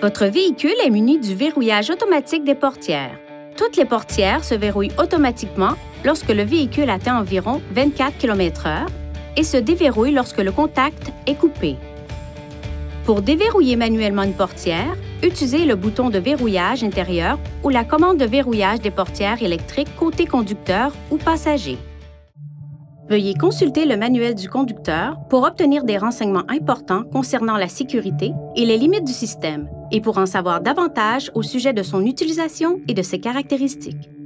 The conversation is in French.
Votre véhicule est muni du verrouillage automatique des portières. Toutes les portières se verrouillent automatiquement lorsque le véhicule atteint environ 24 km/h et se déverrouillent lorsque le contact est coupé. Pour déverrouiller manuellement une portière, utilisez le bouton de verrouillage intérieur ou la commande de verrouillage des portières électriques côté conducteur ou passager. Veuillez consulter le manuel du conducteur pour obtenir des renseignements importants concernant la sécurité et les limites du système et pour en savoir davantage au sujet de son utilisation et de ses caractéristiques.